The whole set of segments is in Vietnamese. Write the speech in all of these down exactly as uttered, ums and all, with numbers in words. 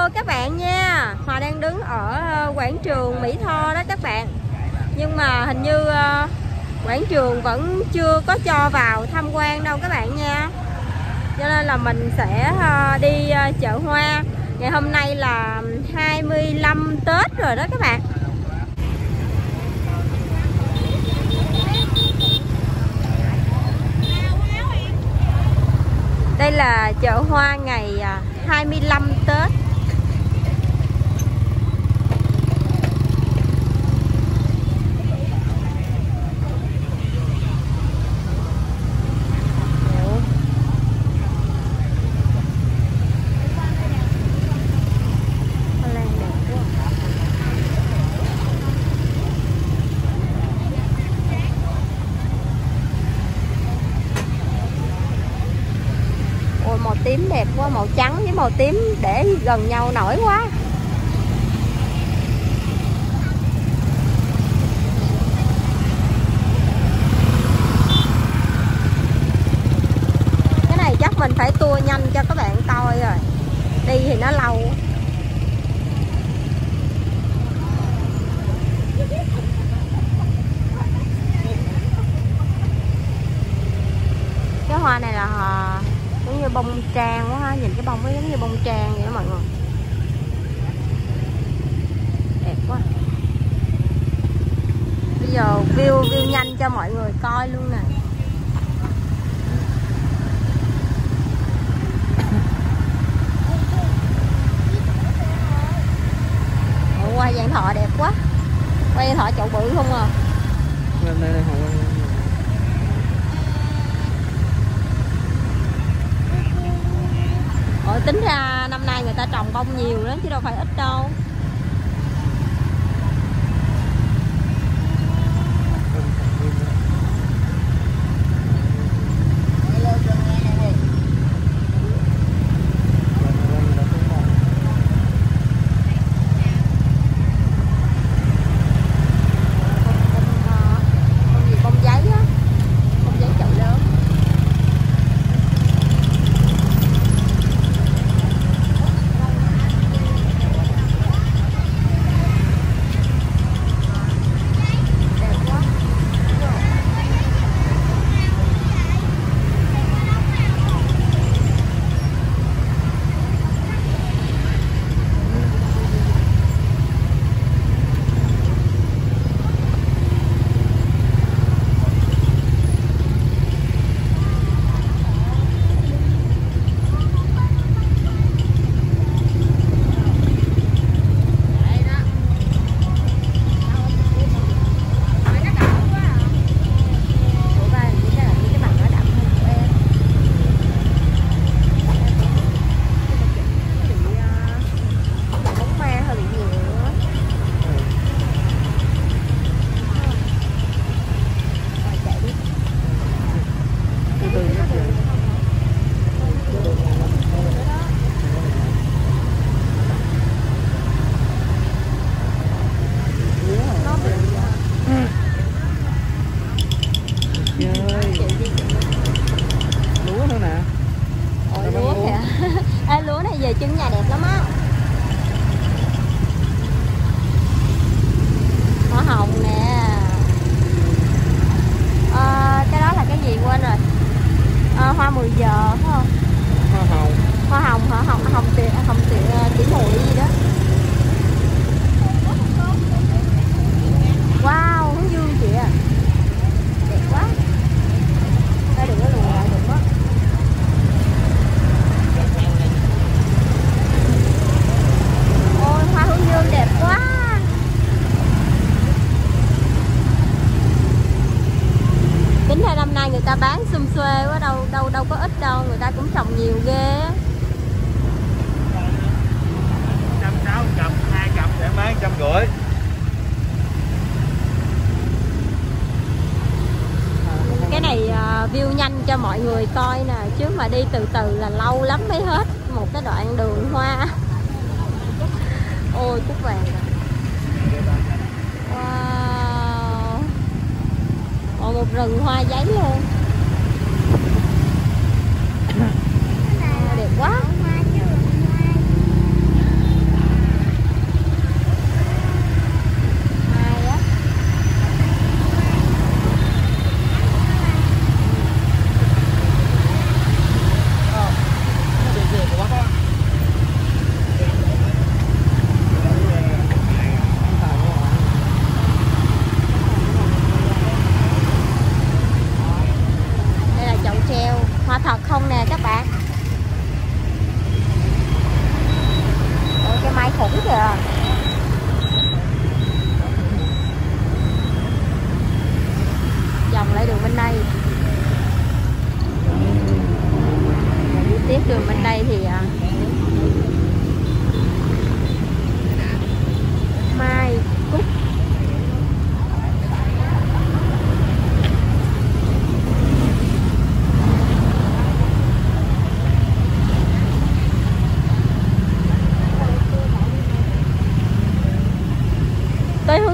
Hello các bạn nha. Hòa đang đứng ở quảng trường Mỹ Tho đó các bạn. Nhưng mà hình như quảng trường vẫn chưa có cho vào tham quan đâu các bạn nha. Cho nên là mình sẽ đi chợ hoa. Ngày hôm nay là hai mươi lăm Tết rồi đó các bạn. Đây là chợ hoa ngày hai mươi lăm Tết. Màu tím đẹp quá, màu trắng với màu tím để gần nhau nổi quá. Cái này chắc mình phải tua nhanh cho các bạn coi rồi. Đi thì nó lâu. Cái hoa này là giống như bông trang quá ha, nhìn cái bông nó giống như bông trang vậy đó mọi người. Đẹp quá. Bây giờ view view nhanh cho mọi người coi luôn nè. Ủa, hoa vạn thọ đẹp quá. Hoa vạn thọ chậu bự không à. Đây, đây, đây, Ủa, tính ra năm nay người ta trồng bông nhiều lắm chứ đâu phải ít đâu. Về trứng nhà đẹp lắm á. Hoa hồng nè. À, cái đó là cái gì quên rồi. À, hoa mười giờ phải không? Hoa hồng. Hoa hồng hả? Hồng hồng tiền hồng tiền chỉ mùi gì đó. Wow, hướng dương chị à. Đẹp quá. Đây đừng có lùi lại đừng quá. Ôi hoa hướng dương đẹp quá. Tính ra năm nay người ta bán xum xuê quá, đâu đâu đâu có ít đâu, người ta cũng trồng nhiều ghê á. Trăm sáu cặp, hai cặp sẽ bán trăm rưỡi. Cái này uh, view nhanh cho mọi người coi nè, chứ mà đi từ từ là lâu lắm mới hết một cái đoạn đường hoa. Ôi cúc vàng. Wow. Ồ, một rừng hoa giấy luôn. À, đẹp quá.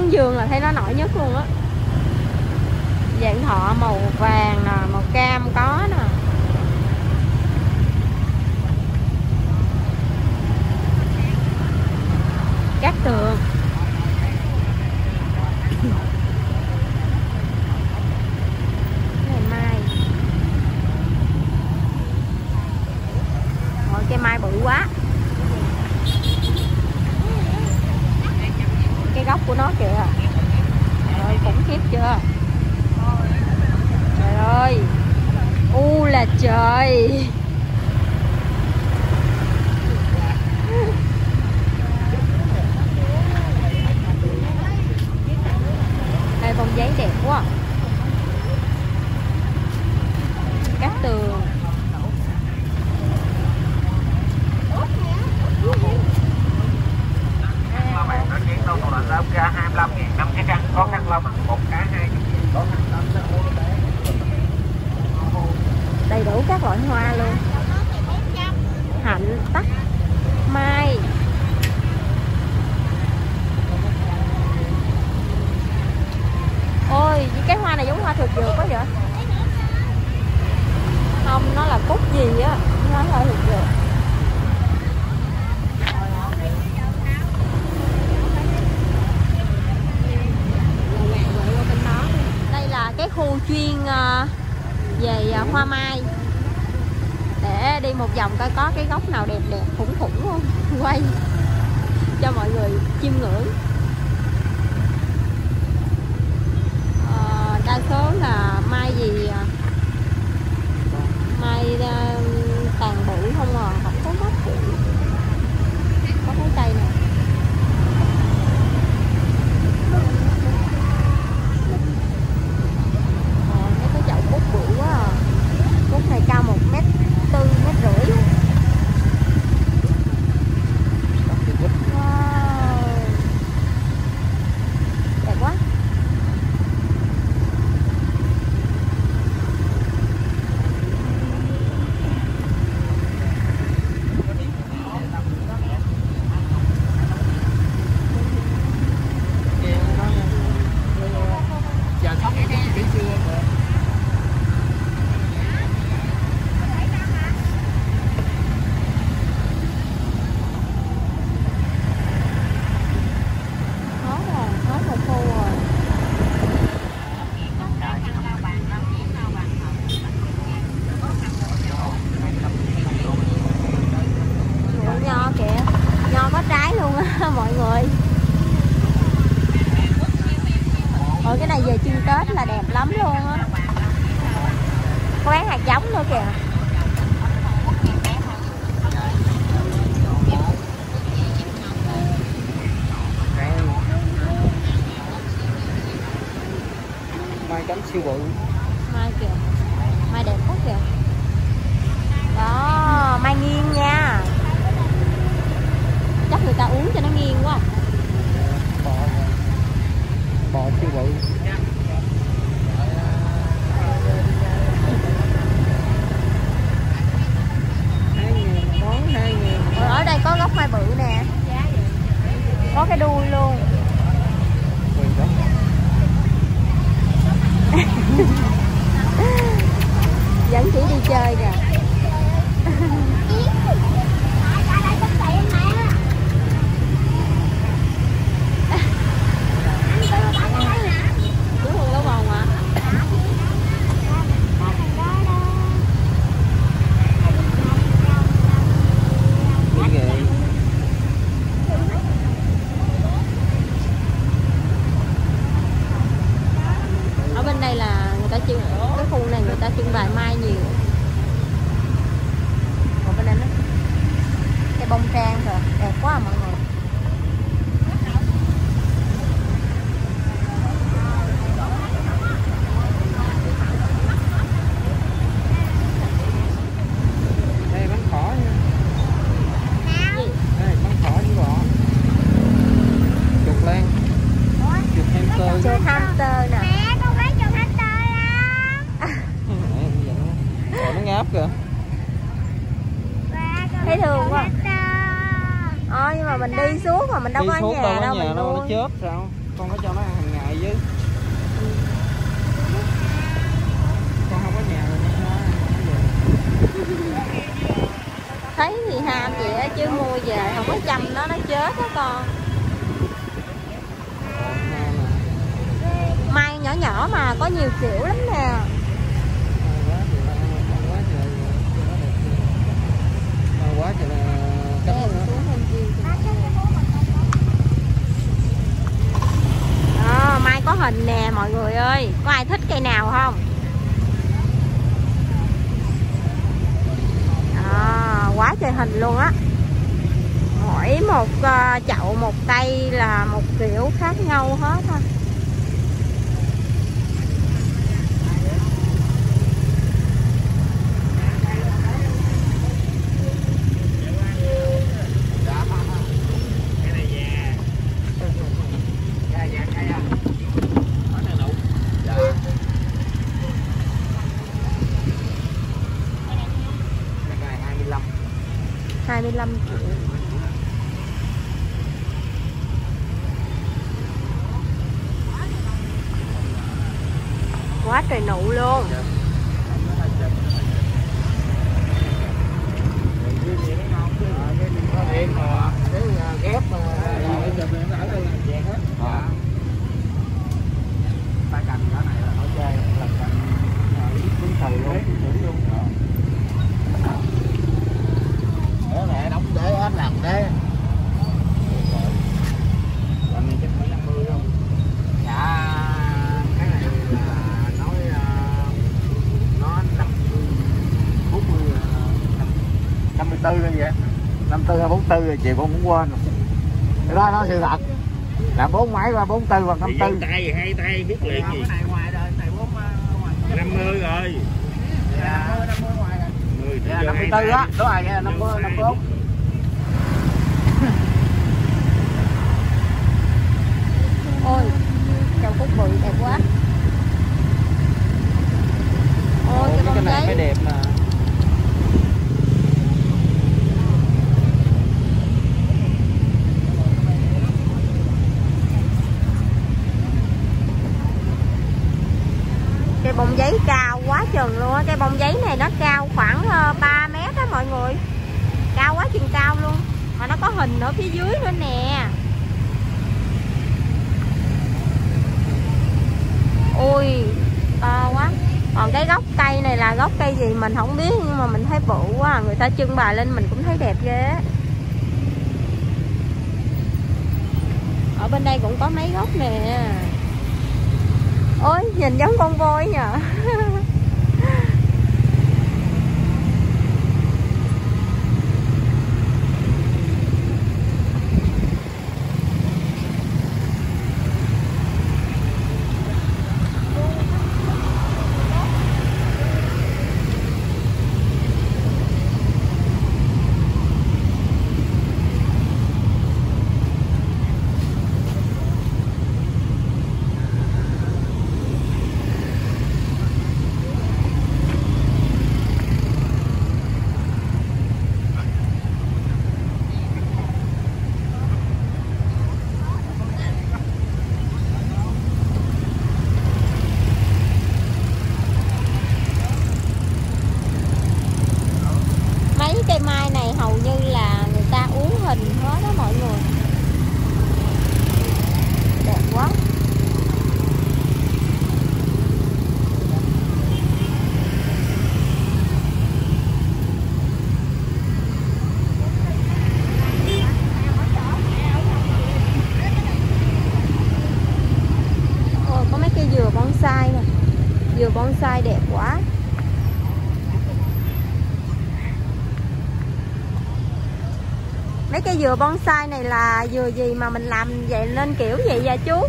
hướng dương là thấy nó nổi nhất luôn á. Vạn thọ màu vàng nè, màu cam có nè. Cát Tường. Này mai. Rồi cây mai bự quá. Cái gốc của nó kìa. Rồi khủng khiếp chưa? Trời ơi. U là trời. Đây bông giấy đẹp quá. Cát Tường. hai mươi lăm nghìn năm cái căn có khăn lông một cá hai có khăn lông. Đầy đủ các loại hoa luôn. Hạnh, tắc, mai. Ôi, cái hoa này giống hoa thực dược quá vậy? Không, nó là cúc gì á, nó là thực dược. Đây là cái khu chuyên về hoa mai. Để đi một vòng coi có cái gốc nào đẹp đẹp khủng khủng không, quay cho mọi người chiêm ngưỡng. À, đa số là mai gì mai uh, tàn bụi không à, không có mất bụi. Có cái cây này. À, cái chậu cúc bự quá à. Cúc này cao một mét tư, mét rưỡi. Wow. Đẹp quá. Mọi người. Ôi cái này về chưng Tết là đẹp lắm luôn á. Có bán hạt giống nữa kìa. Mai cánh siêu bự. Mai kìa. Mai đẹp quá kìa. Đó, mai nghiêng nha. Chắc người ta uống cho nó nghiêng quá. Bò, bò siêu bự. Hai nghìn, món hai nghìn. Ở đây có gốc mai bự nè. Có cái đuôi luôn. Vẫn chỉ đi chơi kìa. Cái khu này người ta trưng bày mai nhiều. Còn bên đây nó cái bông trang rồi, đẹp quá à mọi người. Đây bánh khỏ nha. Gì? Đây bánh khỏ với bò. Chuột lan. Chuột hamster. Chuột hamster nè. Nó ngáp kìa. Thấy thương quá. Ờ nhưng mà mình đi xuống mà mình đâu đi có ở nhà đâu, đâu, mình đâu nuôi. nó chết sao? con có cho nó ăn hàng ngày chứ. Ừ. Con không có nhà rồi nên nó thấy thì ham vậy á, chứ mua về không có chăm nó nó chết đó con. Mai nhỏ nhỏ mà có nhiều kiểu lắm nè. Quá trời là cắm đó, mai có hình nè mọi người ơi. Có ai thích cây nào không? À, quá trời hình luôn á. Mỗi một uh, chậu một cây là một kiểu khác nhau hết ha. hai mươi lăm triệu. Quá trời nụ luôn. Ghép ba cành cái này là ok, là cành cuốn thầy luôn, luôn. Để mẹ đóng để hết lần đấy. Lần này chắc phải năm mươi không? Dạ cái này là nói nó năm bốn mươi năm mươi tư như vậy. năm tư hay bốn tư rồi chị con cũng quên rồi. Cái đó nó sự thật. Là bốn mấy qua bốn tư hoặc năm tư. Tay hai tay biết liền gì. Cái này ngoài đời này bốn năm mươi rồi. Dạ năm mươi ngoài rồi. Dạ năm mươi tư á, đúng rồi, dạ năm mươi năm mươi bốn. Ôi, chậu cúc bự đẹp quá. Ôi, cái bông giấy mới đẹp mà. cây bông giấy cao quá chừng luôn á. Cây bông giấy này nó cao khoảng ba mét đó mọi người. Cao quá chừng cao luôn. Mà nó có hình ở phía dưới nữa nè. Ui, to quá. Còn cái gốc cây này là gốc cây gì mình không biết, nhưng mà mình thấy bự quá. Người ta trưng bày lên mình cũng thấy đẹp ghê. Ở bên đây cũng có mấy gốc nè. Ôi, nhìn giống con voi nhờ. Cây mai này hầu như là người ta uống hình hết đó mọi người. Đẹp quá. Ôi, có mấy cây dừa bonsai nè. Dừa bonsai đẹp quá. Mấy cây dừa bonsai này là dừa gì mà mình làm vậy nên kiểu vậy vậy chú?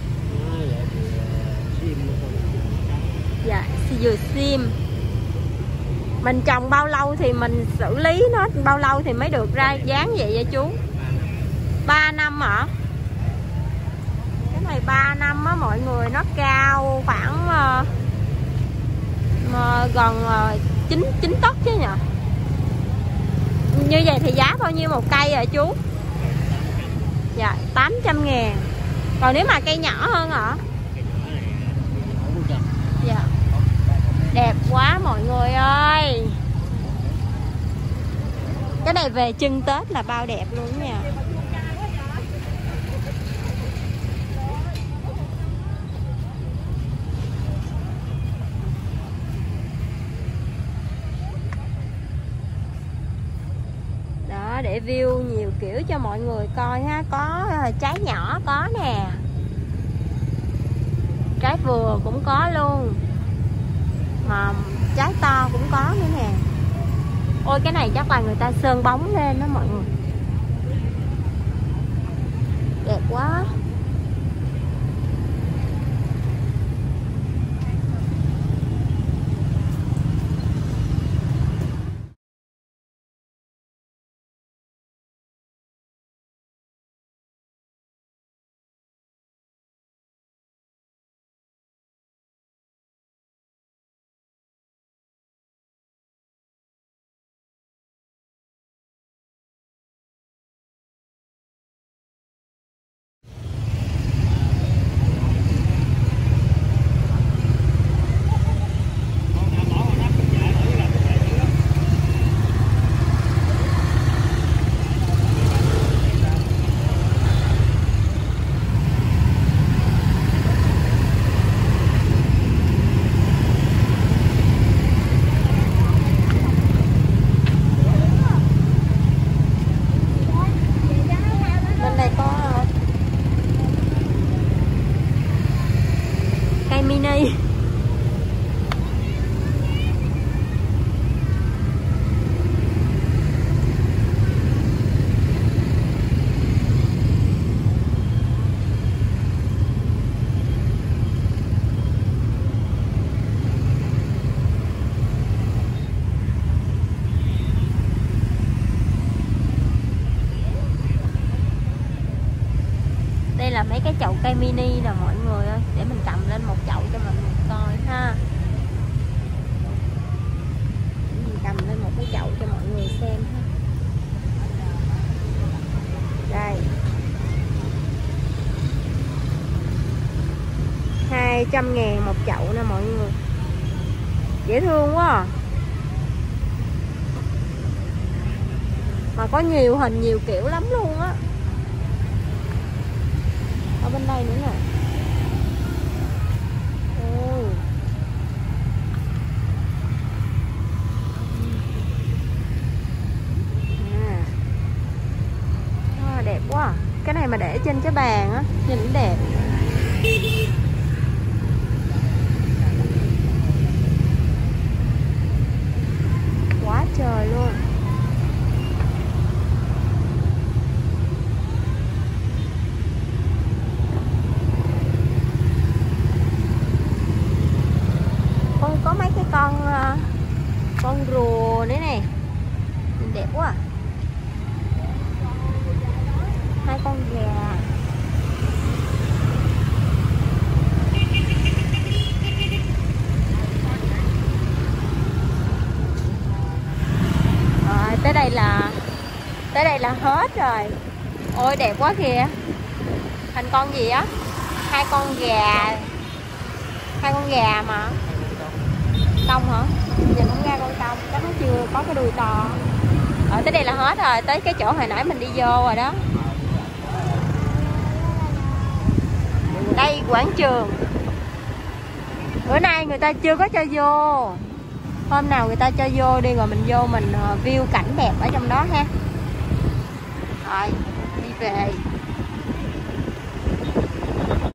Dạ, dừa sim. Mình trồng bao lâu thì mình xử lý nó bao lâu thì mới được ra dáng vậy vậy chú? ba năm hả? Cái này ba năm á mọi người, nó cao khoảng uh, uh, gần uh, chín chín tấc chứ nhỉ? Như vậy thì giá bao nhiêu một cây hả chú? Dạ tám trăm ngàn. Còn nếu mà cây nhỏ hơn hả? Dạ. Đẹp quá mọi người ơi. Cái này về trưng Tết là bao đẹp luôn nha. Đó, để view nhiều kiểu cho mọi người coi ha. Có trái nhỏ có nè, trái vừa cũng có luôn, mà trái to cũng có nữa nè. Ôi cái này chắc là người ta sơn bóng lên đó mọi người. Đẹp quá. Mini. Đây là mấy cái chậu cây mini nè mọi người ơi, để mình cầm lên một chậu cho mọi người coi ha. Mình cầm lên một cái chậu cho mọi người xem ha. Đây, hai trăm ngàn một chậu nè mọi người, dễ thương quá à. Mà có nhiều hình nhiều kiểu lắm luôn á. Ở bên đây nữa nè. Ôi. À. À, đẹp quá à. Cái này mà để trên cái bàn á nhìn cũng đẹp. Quá trời luôn. Có mấy cái con con rùa nữa nè, nhìn đẹp quá à. Hai con gà. Rồi tới đây là tới đây là hết rồi. Ôi đẹp quá kìa. Thành con gì á? Hai con gà. Hai con gà mà. Công hả? Nhìn không ra con công, chắc nó chưa có cái đuôi to. Ở tới đây là hết rồi, tới cái chỗ hồi nãy mình đi vô rồi đó. Đây quảng trường. Bữa nay người ta chưa có cho vô. Hôm nào người ta cho vô đi rồi mình vô mình view cảnh đẹp ở trong đó ha. Rồi, đi về.